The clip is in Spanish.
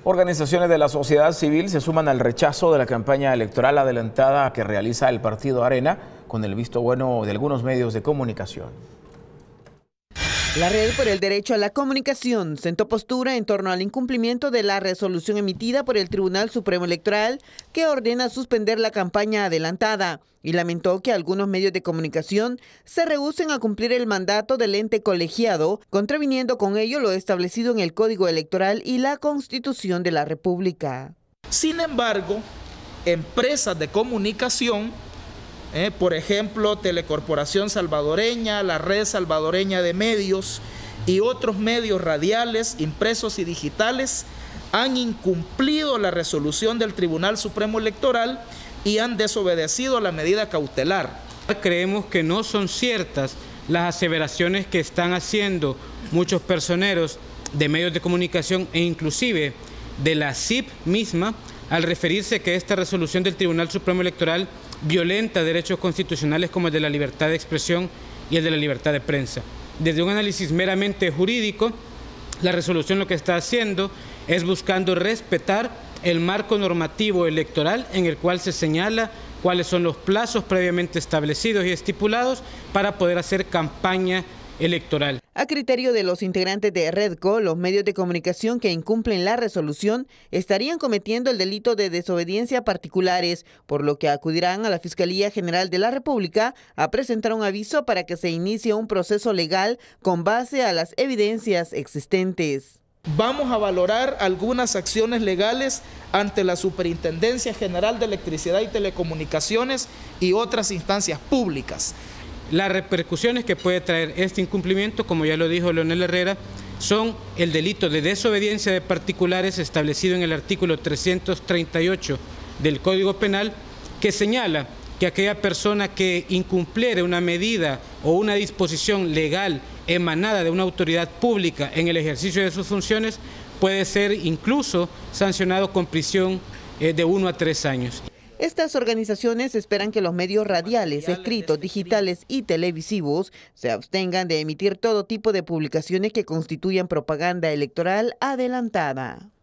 Organizaciones de la sociedad civil se suman al rechazo de la campaña electoral adelantada que realiza el partido Arena, con el visto bueno de algunos medios de comunicación. La Red por el Derecho a la Comunicación sentó postura en torno al incumplimiento de la resolución emitida por el Tribunal Supremo Electoral que ordena suspender la campaña adelantada y lamentó que algunos medios de comunicación se rehúsen a cumplir el mandato del ente colegiado, contraviniendo con ello lo establecido en el Código Electoral y la Constitución de la República. Sin embargo, empresas de comunicación, por ejemplo, Telecorporación Salvadoreña, la Red Salvadoreña de Medios y otros medios radiales, impresos y digitales, han incumplido la resolución del Tribunal Supremo Electoral y han desobedecido la medida cautelar. Creemos que no son ciertas las aseveraciones que están haciendo muchos personeros de medios de comunicación e inclusive de la CIP misma al referirse que esta resolución del Tribunal Supremo Electoral violenta derechos constitucionales como el de la libertad de expresión y el de la libertad de prensa. Desde un análisis meramente jurídico, la resolución lo que está haciendo es buscando respetar el marco normativo electoral en el cual se señala cuáles son los plazos previamente establecidos y estipulados para poder hacer campaña electoral. A criterio de los integrantes de Redco, los medios de comunicación que incumplen la resolución estarían cometiendo el delito de desobediencia a particulares, por lo que acudirán a la Fiscalía General de la República a presentar un aviso para que se inicie un proceso legal con base a las evidencias existentes. Vamos a valorar algunas acciones legales ante la Superintendencia General de Electricidad y Telecomunicaciones y otras instancias públicas. Las repercusiones que puede traer este incumplimiento, como ya lo dijo Leonel Herrera, son el delito de desobediencia de particulares establecido en el artículo 338 del Código Penal, que señala que aquella persona que incumpliere una medida o una disposición legal emanada de una autoridad pública en el ejercicio de sus funciones puede ser incluso sancionado con prisión de 1 a 3 años. Estas organizaciones esperan que los medios radiales, escritos, digitales y televisivos se abstengan de emitir todo tipo de publicaciones que constituyan propaganda electoral adelantada.